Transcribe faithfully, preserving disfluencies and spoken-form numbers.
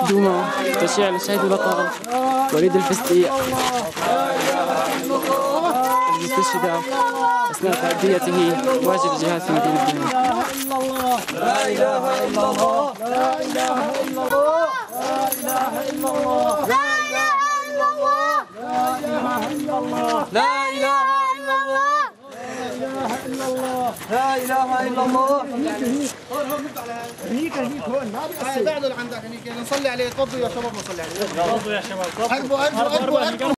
دوما تشيع الشهيد لقاء وليد الفستي استشهد أثناء تأديته واجب الجهاد في مدينة دمنهور. لا إله إلا الله لا إله إلا الله لا إله إلا الله لا إله إلا الله لا إله إلا الله لا إله إلا الله. هنيك هنيك هون ما بيقصر. بعده لعندك هنيك نصلي عليه. تفضلوا يا شباب نصلي عليه. تفضلوا يا شباب. قربوا قربوا قربوا.